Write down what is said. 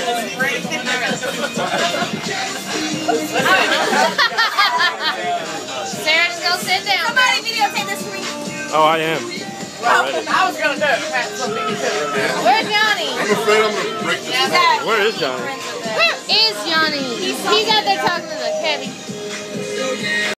Sarah, just go sit down. Somebody videotape this for me. Oh, I am. I was gonna do it. Where's Johnny? I'm afraid I'm gonna break this. Where is Johnny? Where is Johnny? He's out there talking to the Kevin.